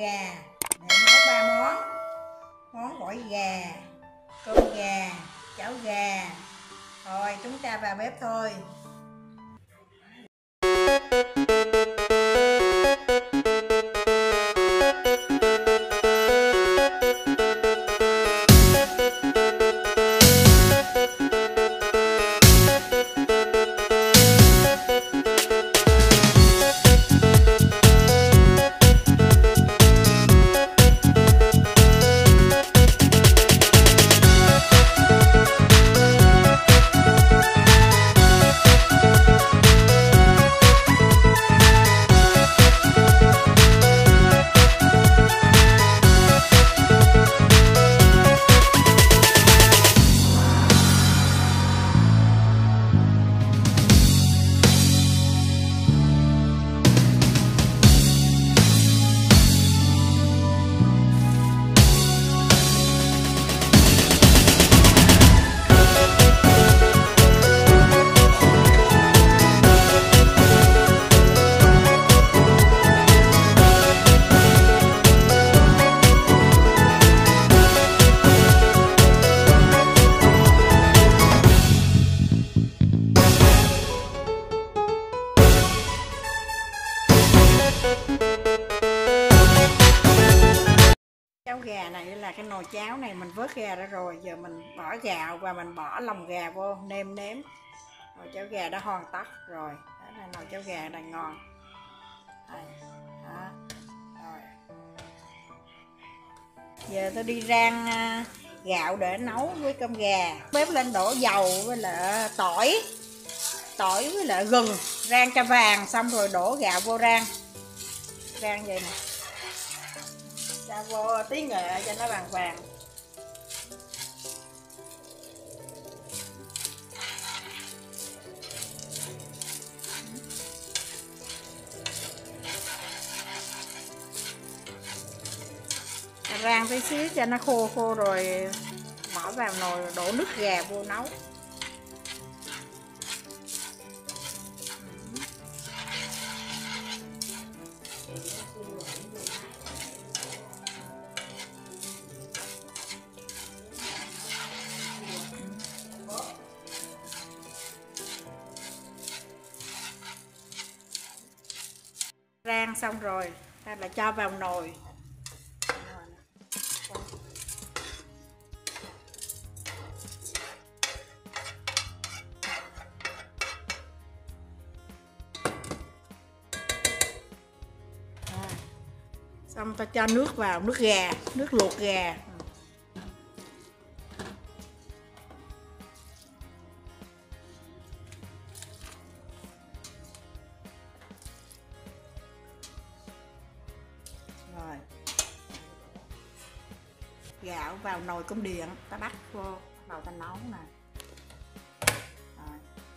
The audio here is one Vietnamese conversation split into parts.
gà để nấu 3 món gỏi gà, cơm gà, cháo gà. Rồi chúng ta vào bếp thôi. Cháo gà này là cái nồi cháo này mình vớt gà ra rồi, giờ mình bỏ gạo và mình bỏ lòng gà vô nêm nếm. Nồi cháo gà đã hoàn tất rồi. Đó là nồi cháo gà này ngon. Đây. Đó. Rồi. Giờ tôi đi rang gạo để nấu với cơm gà. Bếp lên đổ dầu với lại tỏi với lại gừng, rang cho vàng xong rồi đổ gạo vô rang vậy nè, cho vô tí nghệ cho nó vàng vàng. Rang tí xíu cho nó khô rồi bỏ vào nồi, đổ nước gà vô nấu. Rang xong rồi ta là cho vào nồi. Xong ta cho nước vào, nước gà, nước luộc gà. Rồi. Gạo vào nồi cơm điện, ta bắt vô, bắt đầu ta nấu nè. Rồi.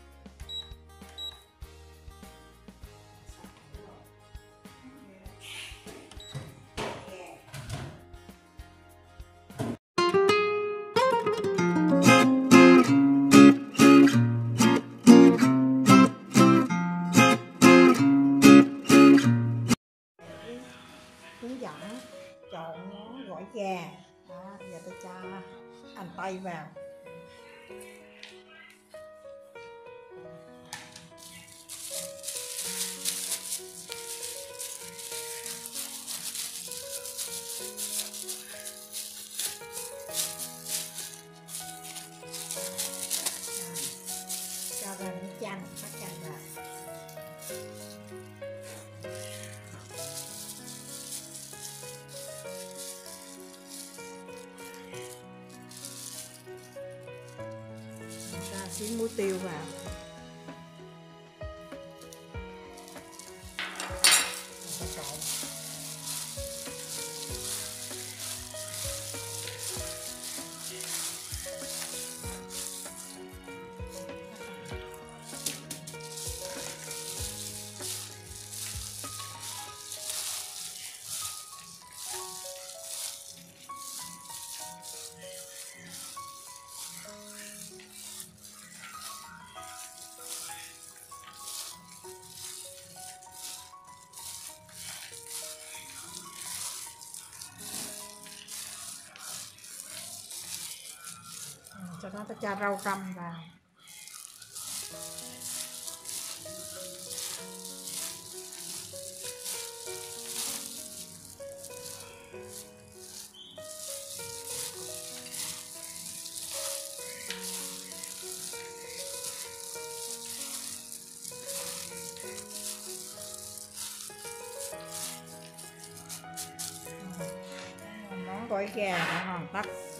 Hướng dẫn chọn món gỏi gà. Đó, giờ tôi cho hành tây vào. Cho vào nước chanh, bắt chanh vào. Xíu muối tiêu vào. Trộn. Sau đó ta cho rau răm vào. Món gỏi gà đã hoàn tất.